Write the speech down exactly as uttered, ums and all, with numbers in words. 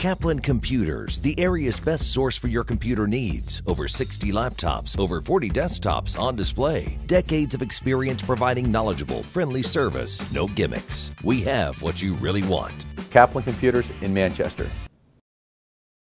Kaplan Computers, the area's best source for your computer needs. Over sixty laptops, over forty desktops on display. Decades of experience providing knowledgeable, friendly service. No gimmicks. We have what you really want. Kaplan Computers in Manchester.